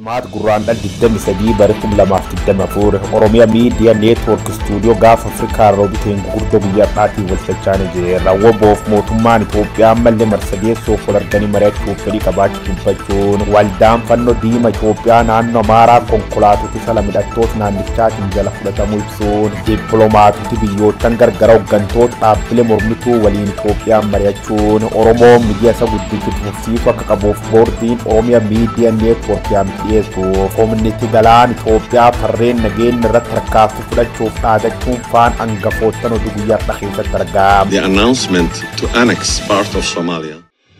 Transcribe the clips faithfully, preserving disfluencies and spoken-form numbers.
جماعة قرآن الدم سدي بركم لما في الدم فور أوروميا ميديا نيتورك استوديو غاف أفريقيا روبيتين غردو بيارتاتي والفجاني جير وبوف موتمان توبيا مل مرسديس سوف ولرغني مريك توبيا كباك تبجون والدام فنو ديما توبيا نانو مارا كونكولاتو تسلم الأتوت نانيكات نجلف لتمو يبسون ديبلوماتو تبيو تنگر غراو غنتوت قابل مرمتو ولين توبيا مريكون أورومو ميديا سبود ديكت مفسيفا كقبوف بوردين أوروميا ميديا نيتورك يام يسو فومنتي غلان توبيا فرين نجين رتركا في فلتشوف عادتهم فان أنغفوتن ودقيات نخيصة ترقام. The announcement to annex part of Somalia.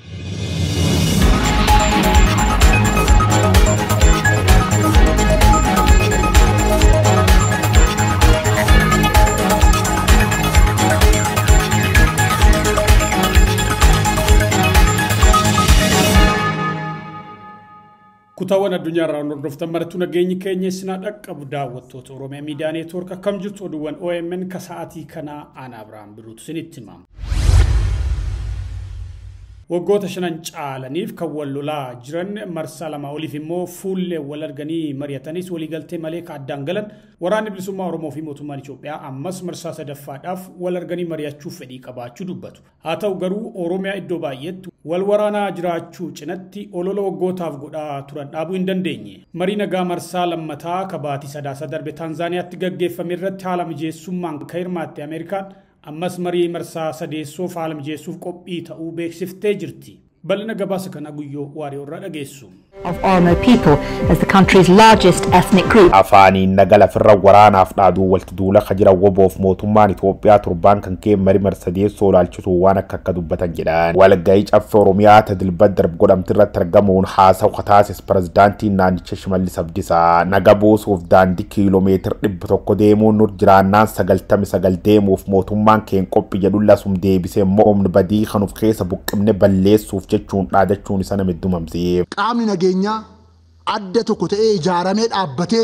كتاونا الدنيا رانا نرفت مرتونا جيني كيني سناد أكبر داوت أوروميا ميديا نيتورك كم جت ودوان أو إم إن كساعتي كنا أنا أبراهيم بروت سنيت تمام وقوت شنان عالنيف كولولا جرن مرسال ما أولي في مو فول ولرجني مريتانيس ولي قلت ملك عدانجلن وراني بلسوما أورومو في موتو ماني شوبيا أمس مرساسة دفات أف ولرجني مريا تشوف دي كبا شدوبتو هاتا وجرو أوروميا الدوبايت والورانا جراتشو جنتي أولولو وقوت أفقودا تران أبو إندن ديني مرينا جا مرسال متا كباتي سدا سدر بتنزانيا تجاج فمرت عالم جيسو مان كير ماتي أمريكان أمس مري مرسا سدي سوف عالم جيسوف قبئي تأو بيك سفتي جرتي بلنا قباسك نقويو واري ورد أجيسو of Oromo people as the country's largest ethnic group. أفاني نقل في الروران أفنادو والتدولة خجرا وبوف موتومان إثيوبيا تربان كان كيم مري مرسديس سولا الشتو وانا ككدوبة جدان ولقايج أف أوروميا تدل بدر بقول أمترة ترقمون حاسا وخطاسس برزدانتي نانيتش شمال سبدسا نقبوس وفدان دي كيلومتر إبتو قديمو نور جرانان سقل تامي سقل ديمو في موتومان كين قوبي جدولا سمدي بسي مؤمن بدي خانو في خيسا بك من بليس سوف جتشون عادتشون سنة مدو ممزيب nya adda tokko ta'ee ijaaramee dhaabbatee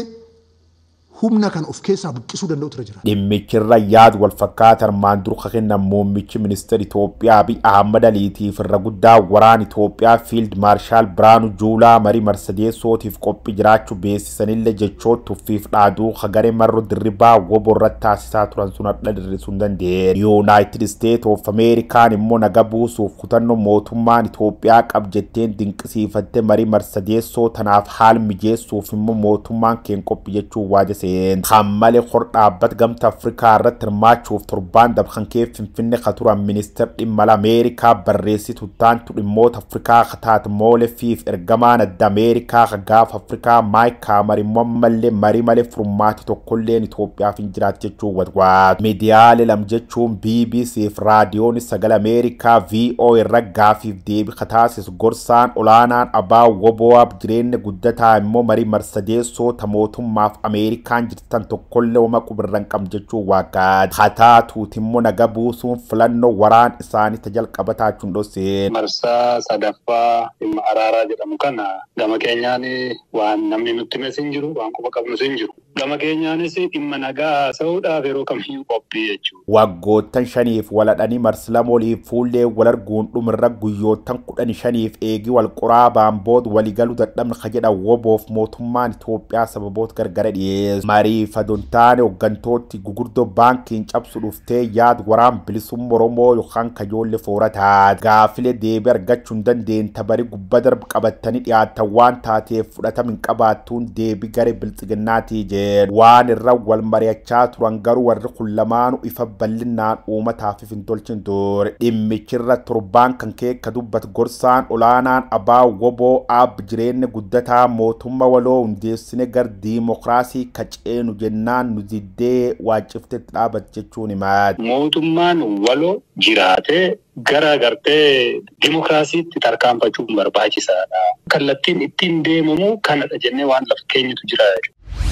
humna kan of keessaa buqqisuu danda'u ture jira. Dhimmichirra yaad wal fakkaatar maandurqa kenna muummichi ministeera Itoophiyaa Abiy Ahmad Aliitii firra guddaa waraan Itoophiyaa Field Marshal Biraanuu Juulaa marii marsadeessootiif qophii jiraachuu beeksisanillee jechoota tuffiif dhaaduu hagare marro dirribaa woborratti taasisaa turan sun adda dirrisuun danda'e. United States of America immoo naga buusuuf kutannoo mootummaan Itoophiyaa qab jetteen dinqisiifatte marii marsadeessoo tanaaf haal mijeessuuf immoo mootummaan keen qophii jechuu waajase. خمالي خرطابات قمت أفريقيا رترماتشوف تربان دبخان كيف فيني خطورة منستر إمال أمريكا بريسي تطان تلموت أفريقيا خطات مولي فيف إرقامان الد أمريكا غاف أفريقيا مايك كامري ممالي ماري مالي فرماتي تو كلين إتوبيا فين جرات جتشو ودوات ميديالي لم جتشو بي بي سي في راديوني ساقل أمريكا في او إرقا في ديبي خطاسيس غرسان أولانان أبا وبواب جرين قدتا إمو ماري مرسديسو تموتم ماف أمريكا جرتان تو كل وما كبرن كم جتشو واقاد خطاتو تمو نقبوسون فلانو وران إساني تجل قبتا چندو سين مرسا صدفا إما أرارا جرم كنا دم كينياني وان نمني نتمي سنجرو وان كوبا قبل سنجرو دم كينياني سي إما نقا سودا فيرو كم هيو قبي يجو وقوتن شنيف ولداني مرسلامولي فولي ولرقون لمرق يوتن قداني شنيف إيجي والقرابان بود ولقالو دقدم خجدا وبوف موتمان إثيوبيا سببوت غرغرديز ماري فدونتاني وغانتوتي غوغوردو بانكين چابسو دفتي ياد ورام بلسوم مرومو يخان كجول لفورتات غافل ديبر غچوندن دين تباري غبدر بقبتني ياد توان تاتي فرتا من قباتون ديبي غري بلصغناتي جين وان الرول مريچات رانغرو ور كلمان يفبلنا اوما تاففين دولچن دور ديميچرا تربان كنكي كدوبت غورسان اولانان ابا وبو اب جرين غدتا موتوما ولو نديسني غر ديمقراسي كچينو جنان نزيدي واجفت تابت جچوني مات موتومان ولو جراته غرا غرته ديمقراسي تركام پچوم برباچي سادا كلتين اتين ديممو كانت جنن وان لفكيني تجرا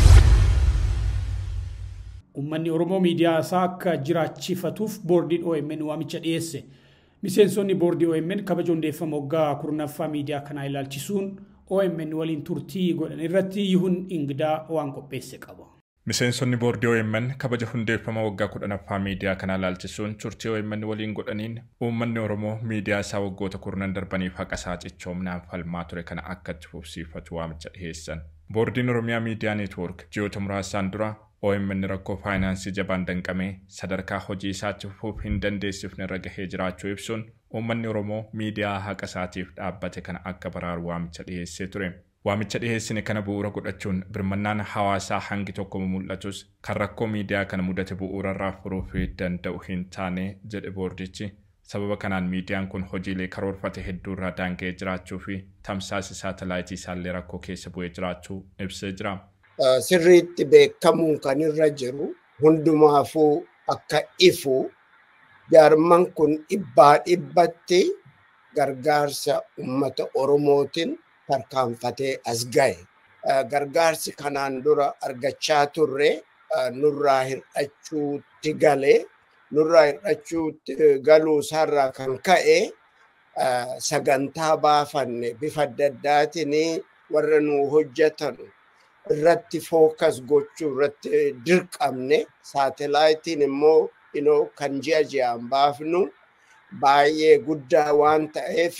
أمني أورومو ميديا ساك جراتشي فتوف بوردين أو إمن واميتشا ديسي مسينسوني بوردي أو إمن كبجون ديفا موغا كورنفا ميديا كنا إلالتشسون أو إمن والين تورتي غولن إرتي يهون إنغدا وانكو بيسي كابو Miseensonni boordii O M N kabaja hundeeffama waggaa kudhanaffaa miidiyaa kana ilaalchisuun turtii O M N waliin godhaniin uummanni Oromoo miidiyaa isaa waggoota kurnan darbaniif haqa isaa cichoomnaan falmaa ture kana akka itti fufsiifatu waamicha dhiyeessan. Boordiin Oromiyaa Miidiyaa Neetwoork ji'oota muraasaan dura O M N rakkoo faayinaansii jabaan danqamee sadarkaa hojii isaatti fufuuf hin dandeessifne irra gahee jiraachuu ibsuun uummanni Oromoo miidiyaa haqa isaatiif dhaabbate kana akka baraaru waamicha dhiyeessee ture. Waamicha dhiyeessine kana bu'uura godhachuun birmannaan hawaasaa hangi tokko mul'atus kan rakkoo miidiyaa kana mudate bu'uura irraa furuuf danda'u hin taane jedhe boordichi. Sababa kanaan miidiyaan kun hojiilee karoorfate hedduu irraa daanga'ee jiraachuu fi tamsaasa saatalaayitii isaallee rakkoo keessa bu'ee jiraachuu ibsee jira. Sirriitti beekamuun kan irra jiru hundumaafuu akka ifu jaarman kun dhibbaa dhibbatti gargaarsa uummata Oromootiin tarkaanfatee as ga'e. Gargaarsi kanaan dura argachaa turre nurraa hir'achuutti galee nurraa hir'achuutti galuu isaarraa kan ka'e sagantaa baafanne bifa adda addaatiin warra nu hojjetan irratti fookas gochuu irratti dirqamne saatalaayitiin immoo inoo kan ji'a ji'aan baafnu baay'ee guddaa waan ta'eef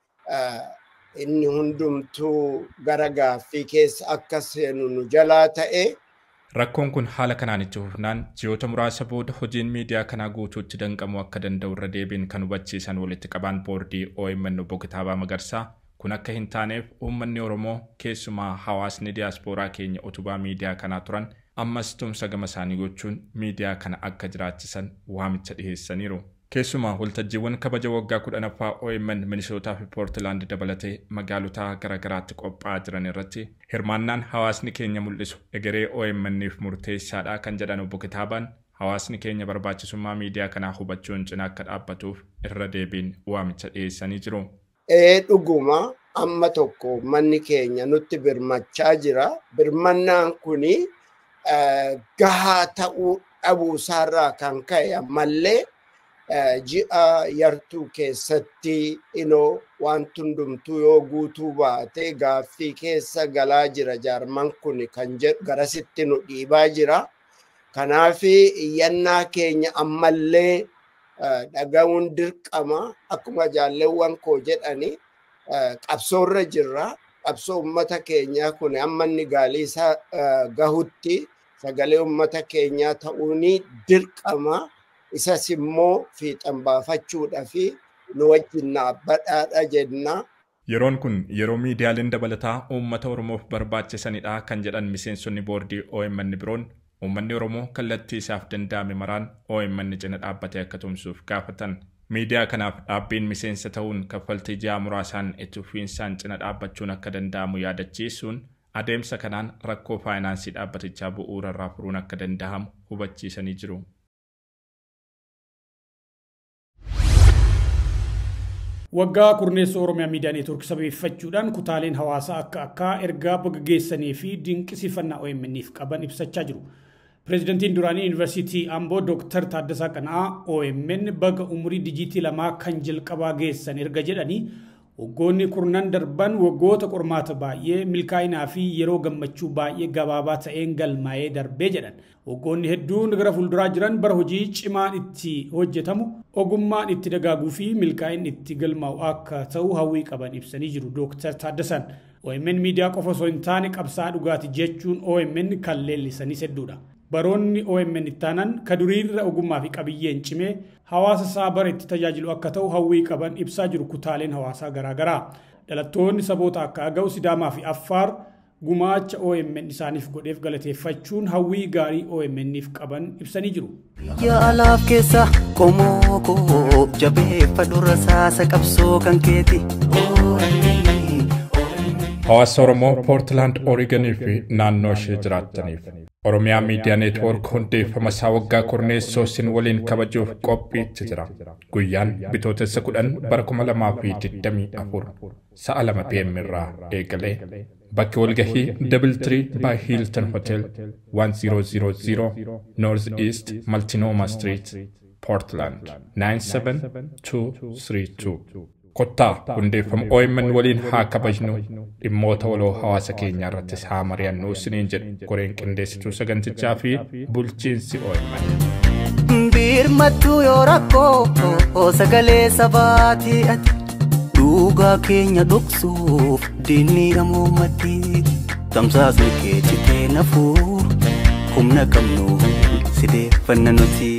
inni hundumtuu gara gaaffii keessa akka seenu nu jalaa ta'e. Rakkoon kun haala kanaan itti fufnaan ji'oota muraasa booda hojiin miidiyaa kanaa guutuutti danqamuu akka danda'u irra deebiin kan hubachiisan walitti qabaan boordii O M N Obbo Kitaabaa Magarsaa kun akka hin taaneef uummanni Oromoo keessumaa hawaasni diyaaspooraa keenya utubaa miidiyaa kanaa turan ammas tumsa gama isaanii gochuun miidiyaa kana akka jiraachisan waamicha dhiyeessaniiru. Keessumaa waltajjiiwwan kabaja waggaa kudhanaffaa O M N Minisootaa fi Poortilaand dabalatee magaalota garaagaraatti qophaa'aa jiran irratti hirmaannaan hawaasni keenya mul'isu egeree O M Niif murteessaadha kan jedhan Obbo Kitaabaan hawaasni keenya barbaachisummaa miidiyaa kanaa hubachuun cina akka dhaabbatuuf irra deebiin waamicha dhiyeessanii jiru. Ee dhuguma amma tokko manni keenya nutti birmachaa jira. Birmannaan kuni gahaa ta'uu dhabuu isaarraa kan ka'e ammallee ji'a yartuu keessatti inoo waan hundumtuu yoo guutuu baate gaaffii keessa galaa jira jaarman kun kan jedhu garasitti nu dhiibaa jira. Kanaaf iyyannaa keenya ammallee dhaga'uun dirqama akkuma jaalleewwan koo jedhani qabsoorra jirra. Qabsoo uummata keenyaa kun amma inni gaalii isaa gahutti sagalee uummata keenyaa ta'uuni dirqama. Isas immoo fiixan baafachuudha fi nu wajjin dhaabbadhaadha jenna. Yeroon kun yeroo miidiyaaleen dabalataa uummata Oromoof barbaachisanidha kan jedhan miseensonni boordii O M N biroon uummanni Oromoo kallattii isaaf danda'ame maraan O M N cina dhaabbatee akka tumsuuf gaafatan. Miidiyaa kanaaf dhaabbiin miseensa ta'uun kaffaltii ji'a muraasaan itti fufiinsaan cina dhaabbachuun akka danda'amu yaadachiisuun adeemsa kanaan rakkoo faayinaansii dhaabbatichaa bu'uura irraa furuun akka danda'amu hubachiisanii jiru. Waggaa kurneessoo Oromiyaa Miidiyaa Neetwoork sababeeffachuudhaan kutaaleen hawaasaa akka akka ergaa baga geessanii fi dinqisiifannaa O M Niif qaban ibsachaa jiru. Pireezidantiin duraanii Yuunivarsiitii Amboo Dooktar Taaddasaa Qana'aa O M N baga umurii dijiitii lamaa kan jalqabaa geessan erga jedhanii waggoonni kurnan darban waggoota qormaata baay'ee milkaa'inaa fi yeroo gammachuu baay'ee gabaabaa ta'een galmaa'ee darbee jedhan. Waggoonni hedduun gara fuulduraa jiran bara hojii cimaan itti hojjetamu ogummaan itti dagaaguu fi milkaa'in itti galmaa'u akka ta'u hawwii qaban ibsanii jiru Dooktar Taaddasaan. O M N miidiyaa qofa osoo hin taane qabsaa dhugaati jechuun O M N kan leellisanis hedduudha. Baroonni O M N ittaanan kaduriirra ogummaa fi qabiyyeen cimee hawaasa isaa bara itti tajaajilu akka ta'u hawwii qaban ibsaa jiru kutaaleen hawaasaa garaagaraa. Dhalattoonni saboota akka Agaw, Sidaamaa fi Affaar gumaacha O M N isaaniif godheef galateeffachuun hawwii gaarii O M Niif qaban ibsanii jiru. Yaalaaf keessa qomoo koo jabeeffadhu rasaasa qabsoo kan keeti. Hawaasa Oromoo Poortilaand Oreegonii fi naannoo ishee jiraataniif Oromiyaa Miidiyaa Neetwoork hundeeffama isaa waggaa kurneessoo isin waliin kabajuuf qophiitti jira. Guyyaan bitootessa kudhan bara kuma lamaa fi digdamii afur sa'a lama P M irraa eegalee bakki walgahii Double Tree by Hilton Hotel one zero zero zero North East Multnomah Street, Portland nine seven two three two. Kottaa hundeeffama O M N waliin haa kabajnu dhimmoota waloo hawaasa keenyaa irrattis haa mari'annu isiniin jedhu koreen qindeessituu sagantichaa fi bulchiinsi O M N. Birmattuu yoo rakkoo sagalee sabaati ati dhugaa keenya dhoksuuf diinni amuumatti tamsaasni kee citee nafuu humna qabnu sideeffanna nuti.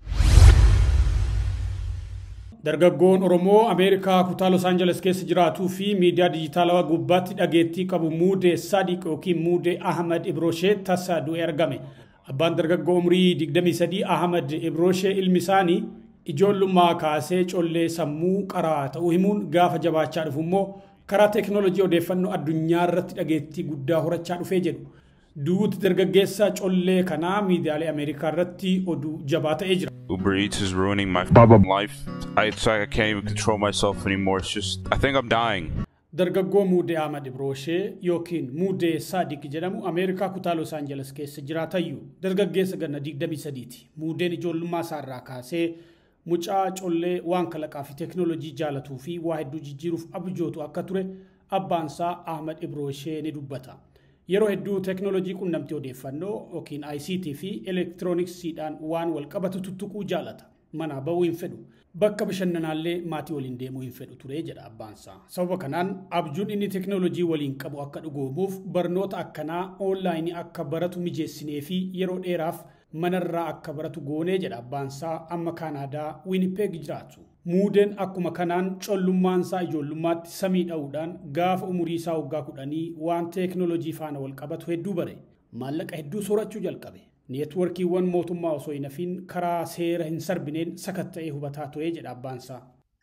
Dargaggoon Oromoo Ameerikaa kutaa Los Angeles keessa jiraatuu fi miidiyaa dijitaalawaa gubbaatti dhageettii qabu Muudee Sadiq yookiin Muudee Ahmad Ibroshee tasa du'ee argame. Abbaan dargaggoo umrii digdamii sadii Ahmad Ibroshee ilmi isaanii ijoollummaa kaasee collee sammuu qaraa ta'uu himuun gaafa jabaachaa dhufu immoo karaa teekinooloojii odeeffannoo addunyaa irratti dhageettii guddaa horachaa dhufee jedhu. Duuti dargaggeessa collee kanaa miidiyaalee Ameerikaa irratti oduu jabaa ta'ee jira. Uber Eats is ruining my life. I, it's like I can't even control myself anymore. It's just, I think I'm dying. Dargaggoo Muudee Ahmad Ibroshee yookiin Muudee Sadiq jedhamu Ameerikaa kutaa Los Angeles keessa jiraatayyuu dargaggeessa ganna digdamii sadiiti. Muudeen ijoollummaa isaarraa kaasee mucaa collee waan kalaqaa fi teekinooloojii jaalatuu fi waa hedduu jijjiiruuf abjootu akka ture abbaan isaa Ahmad Ibroshee ni dubbata. Yeroo hedduu teekinooloojii qunnamtii odeeffannoo yookiin I C T fi elektirooniksiidhaan waan wal qabatu tuttuquu jaalata. Mana ba'uu hin fedhu. Bakka bashannanaallee maatii waliin deemuu hin fedhu ture jedha abbaansaa. Sababa kanaan abjuun inni teekinooloojii waliin qabu akka dhugoomuuf barnoota akkanaa onlaayinii akka baratu mijeessinee fi yeroo dheeraaf manarraa akka baratu goonee jedha abbaansaa amma Kaanaadaa Winnipeg jiraatu. Muudeen akkuma kanaan collummaan isaa ijoollummaatti samii dha'uudhaan gaafa umurii isaa waggaa kudhanii waan teekinooloojii faana wal qabatu hedduu bare. Maallaqa hedduu soorachuu jalqabe. Neetworkiiwwan mootummaa osoo hin hafiin karaa seera hin sarbineen sakatta'ee hubataa ture jedha abbaansaa.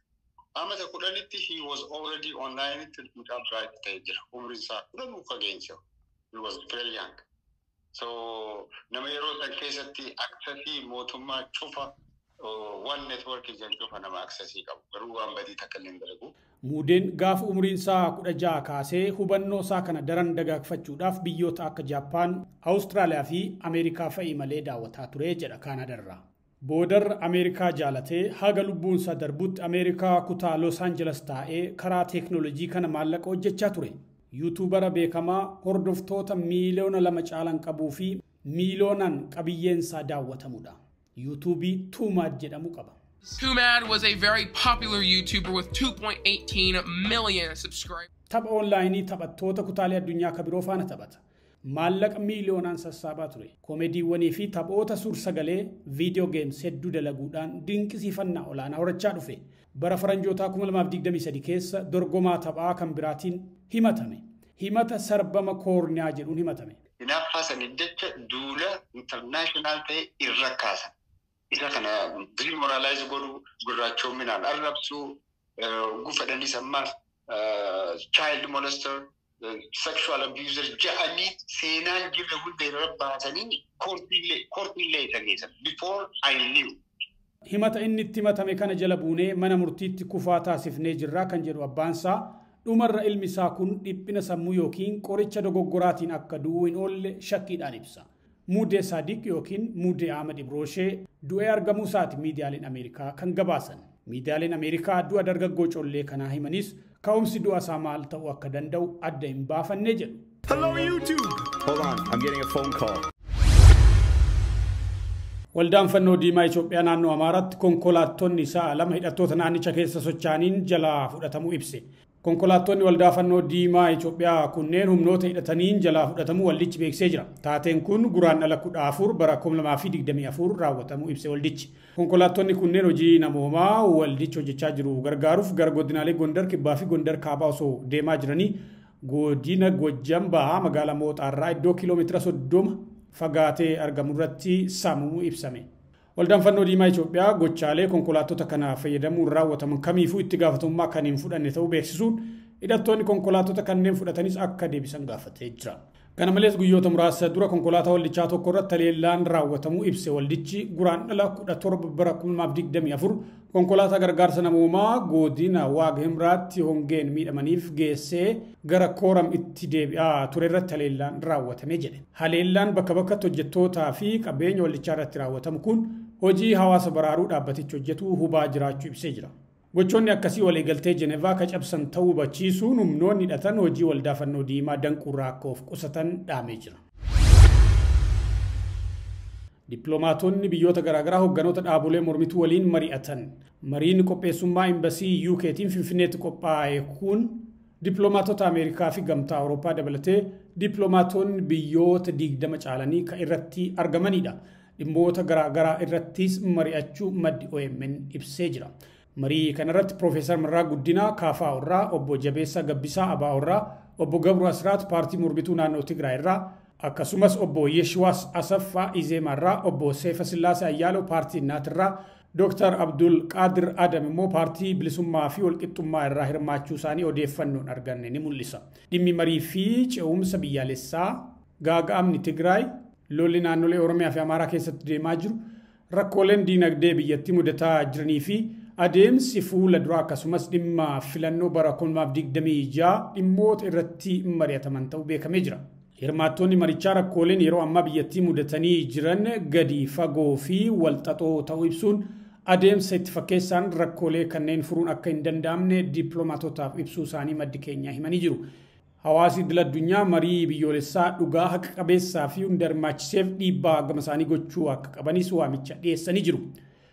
Amata kudhanitti he was already online itti mucaa biraa ta'ee jira. Umriin isaa kudhanuu fageensa. He was very young. So nama yeroo san keessatti aksesii mootummaa cufa one network jan cufa nama aksesii qabu. Garuu waan badii takka illee hin dalagu. Muudeen gaafa umriin isaa kudha jaha kaasee hubannoo isaa kana daran dagaagfachuudhaaf biyyoota akka Jaappaan, Awustiraaliyaa fi Ameerikaa fa'i malee daawwataa ture jedha Kaanaadaarraa. Boodar Ameerikaa jaalatee haga lubbuun isaa darbutti Ameerikaa kutaa Los Angeles taa'ee karaa teekinooloojii kana maallaqa hojjechaa ture. Yuutuubara beekamaa hordoftoota miiliyoona lama caalan qabuu fi miiliyoonaan qabiyyeensaa daawwatamudha. Yuutuubii Tuumaad jedhamu qaba. Tuumaad was a very popular YouTuber with two point one eight million subscribers. Tapha onlaayinii taphattoota kutaalee addunyaa kabiroo faana taphata. Maallaqa miiliyoonaan sassaabaa ture. Komeediiwwanii fi taphoota suur-sagalee viidiyoo geems hedduu dalaguudhaan dinqisiifannaa olaanaa horachaa dhufe. Bara faranjootaa kuma lamaaf digdamii sadii keessa dorgomaa taphaa kan biraatiin himatame. Himata sarbama koorniyaa jedhuun himatame. Hinaaffaa sanii jecha duula intarnaashinaal ta'e irra kaasan. Isa kana demoralize godhu gurraachoominaan arrabsuu gufadhanii sammaas child molester sexual abuser ja'anii seenaan jirre hunda irra baasanii koortiillee isa geessan before I knew. Himata inni itti himatame kana jala buunee mana murtiitti kufaa taasifnee jirraa kan jedhu abbaansaa dhumarra ilmi isaa kun dhiphina sammuu yookiin qoricha dogoggoraatiin akka du'uu hin oolle shakkiidhaan ibsa. Muudee Sadiq yookiin Muudee Ahmad Ibroshee du'ee argamuu isaati miidiyaaleen Ameerikaa kan gabaasan. Miidiyaaleen Ameerikaa du'a dargaggoo collee kanaa himanis ka'umsi du'a isaa maal ta'uu akka danda'u adda hin baafannee jedhu. Hello YouTube. Hold on, I'm getting a phone call. Waldaan fannoo diimaa Itoophiyaa naannoo Amaaraatti konkolaattonni isaa lama hidhattoota naannicha keessa socho'aniin jalaa fudhatamuu ibse. Konkolaattonni waldaa fannoo diimaa Itoophiyaa kunneen humnoota hidhataniin jalaa fudhatamuu waldichi beeksisee jira. Taateen kun guraandhala kudha afur bara kuma lamaa fi digdamii afur raawwatamuu ibse waldichi. Konkolaattonni kunneen hojii namoomaa waldichi hojjechaa jiru gargaaruuf gara godinaalee Gondar Kibbaa fi Gondar Kaabaa osoo deemaa jiranii godina Gojjam Bahaa magaalaa Mooxaarraa iddoo kiiloomeetira soddoma fagaatee argamu irratti saamamuu ibsame. Waldaan fannoo diimaa Itoophiyaa gochaalee konkolaattota kana fayyadamuun raawwataman kamiifuu itti gaafatamummaa kan hin fudhanne ta'uu beeksisuun hidhattoonni konkolaattota kanneen fudhatanis akka deebisan gaafatee jira. Kana malees guyyoota muraasa dura konkolaataa waldichaa tokko irratti haleellaan raawwatamuu ibse waldichi guraandhala kudha torba bara kuma lamaaf digdamii afur konkolaataa gargaarsa namoomaa godina Waag Himraatti hongeen miidhamaniif geessee gara kooram itti deebi'aa ture irratti haleellaan raawwatame jedhe. Haleellaan bakka bakkatti hojjettootaa fi qabeenya waldichaa irratti raawwatamu kun hojii hawaasa baraaruu dhaabbatichi hojjetu hubaa jiraachuu ibsee jira. gochoonni akkasii walii galtee Jenevaa ka cabsan ta'uu bachiisuun humnoonni hidhatan hojii waldaafannoo diimaa danquurraa akka of qusatan dhaamee jira. Dippiloomaatonni biyyoota garaagaraa hogganoota dhaabolee mormituu waliin mari'atan. Mariin qopheessummaa imbasii U K tiin Finfinneetti qophaa'e kun dippiloomaatota Ameerikaa fi gamtaa Awurooppaa dabalatee dippiloomaatonni biyyoota digdama caalanii kan irratti argamanidha. Dhimmoota garaagaraa irrattis mari'achuu maddi O M N ibsee jira. Marii kanarratti Profeesar Marraa Guddinaa Kaafaa irraa, Obbo Jabeessaa Gabbisaa Abaa irraa, Obbo Gabru Asraat paartii mormituu naannoo Tigraay irraa, akkasumas Obbo Yeshwaas Asaffaa Izeemaa irraa, Obbo Seefa Sillaasee Ayyaaloo paartii Naat irraa, Doctor Abdul Qadir Adam immoo paartii bilisummaa fi walqixxummaa irraa hirmaachuu isaanii odeeffannoon arganne ni mul'isa. Dhimmi marii fi ce'umsa biyyaalessaa gaaga'amni Tigraay lolli naannolee Oromiyaa fi Amaaraa keessatti deemaa jiru rakkooleen diinagdee biyyattii mudataa jiranii fi adeemsi fuula duraa akkasumas dhimma filannoo bara kuma lamaaf digdamii ja'a dhimmoota irratti mari'ataman ta'uu beekamee jira. Hirmaattonni marichaa rakkooleen yeroo ammaa biyyattii mudatanii jiran gadi fagoo fi walxaxoo ta'uu ibsuun adeemsa itti fakkeessaan rakkoolee kanneen furuun akka hin danda'amne dippiloomaatotaaf ibsuu isaanii maddi keenya himanii jiru. Hawaasni idil addunyaa marii biyyoolessaa dhugaa haqa qabeessaa fi hunda hirmaachiseef dhiibbaa gama isaanii gochuu akka qabanis waamicha dhiyeessanii jiru.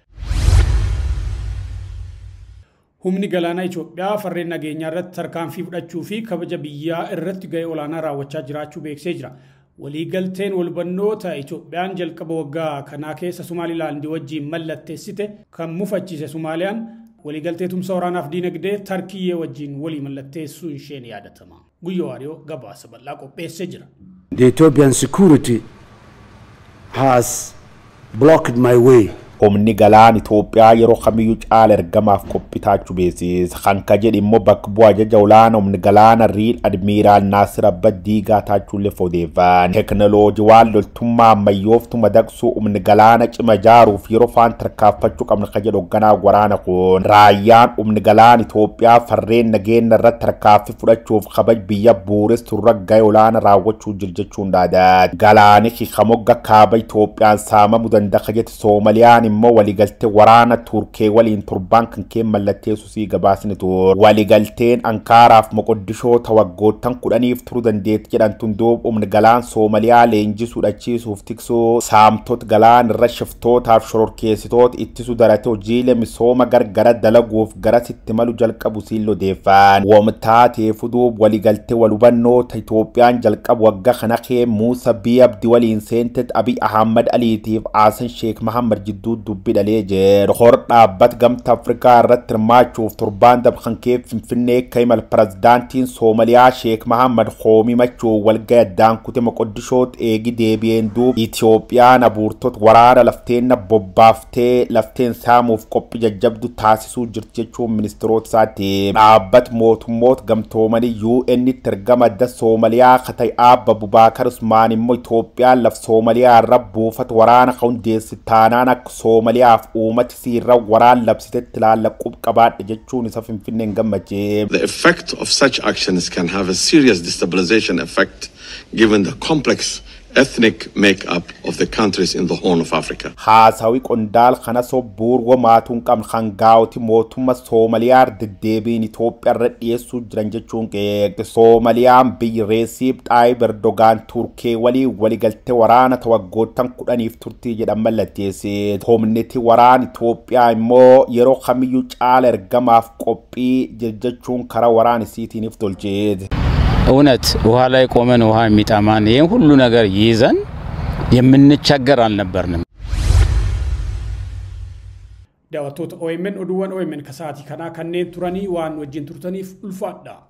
Humni galaanaa Itoophiyaa farreen nageenyaa irratti tarkaanfii fudhachuu fi kabaja biyyaa irratti gahee olaanaa raawwachaa jiraachuu beeksisee jira. Waliigalteen walbannoota Itoophiyaan jalqaba waggaa kanaa keessa Somaalilaandii wajjin mallatteessite kan mufachiise Somaaliyaan waliigaltee tumsa waraanaaf diinagdee Tarkiyyee wajjin walii mallatteessuun isheen yaadatama. Guyyoo Waariyoo gabaasa bal'aa qopheessee jira. The Ethiopian security has blocked my way. Humni galaan Itoophiyaa yeroo kamiyyuu caala ergamaaf qophitaachuu beeksisa. Kan ka jedhi immoo bakka bu'aa ajaja olaanaa humni galaana Riil Admiiraal Naasir Abbadii gaataachuullee odeeffan. Teknooloojii waan loltummaa ammayyooftu madaqsuu humni galaana cima jaaruuf yeroo faan tarkaanfachuu qabna ka jedhu hoogganaa waraana kun. Raayyaan humni galaan Itoophiyaa farreen nageenya irratti tarkaanfii fudhachuuf kabaj biyya buureessu irra gahee olaanaa raawwachuu jira jechuun daadaati. Galaani hiikamogga kaaba Itoophiyaan saamamuu danda'a jetti Soomaaliyaan immoo waliigaltee waraana Turkee waliin turbaan kan kee mallatteessu si gabaasni tur. Waliigalteen Ankaaraaf Moqoddishoo tawaggoottan kudhaniif turuu dandeetti jedhamtuun duuba humni galaan Soomaaliyaa leenjisuu dhachiisuuf tiksuu saamtota galaan irra shiftootaaf shororkeessitoota ittisuu daratee hojiilee misooma gargara dalaguuf gara sitti malu jalqabu siin odeeffan. Wamtaatee fuduub waliigaltee walhubannoota Itoophiyaan jalqabu waggaa kana kee Muusaa Biyyee Abdii waliin seentet Abiy Ahmad Aliitiif Haasan Sheek Mahammad jidduu dubbii dhalee jira. Hor dhaabbat gamta Afrikaa irratti hirmaachuuf turbaan dabkan kee Finfinnee kaimal pirezidaantiin Soomaaliyaa Sheek Mahammad Hoomii machuu walgaya daankute Moqoddishootti eegi deebi'een duub Itoophiyaan abuurtota waraana lafteenna bobbaaftee lafteen saamuuf qophii jajjabdu taasisuu jirti jechuun ministeerota isaati. Dhaabbat mootummoota gamtoomanii U N itti ergama adda Soomaaliyaa katay Abba Bubaakar Usmaan immoo Itoophiyaan laf Soomaaliyaa irra buufata waraana hundeessi taanaan akka Soomaliyaaf uummati siirra waraan labsitetti laallaquu qabaadha jechuun isa Finfinneen gammachee. The effect of such actions can have a serious destabilization effect given the complex ethnic makeup of the countries in the Horn of Africa. Haasawi qondaal kana sobbuur wamaatuun qabn kan gaawoti mootummaa Soomaliyaa deddeebiin Itoophiyaa irra dhiyeessuu jiran jechuun qeeqte. Soomaliyaan biyyi Reesiip Xaayib Erdogaan Turkee walii waliigaltee waraana tawaggoottan kudhaniif turtii jedhan mallatteesse. Humniti waraan Itoophiyaa immoo yeroo kamiyyuu caala ergamaaf qophii jechuun karaa waraan isiitiiniif tolcheeti. እውነት ውሃ ላይ ቆመን ውሃ የሚጣማን ይሄን ሁሉ ነገር ይዘን የምንቸገር አልነበርንም። daawwattoota O M N oduuwwan O M N kasaati kanaa kanneen turanii waan wajjin turtaniif ulfaadha.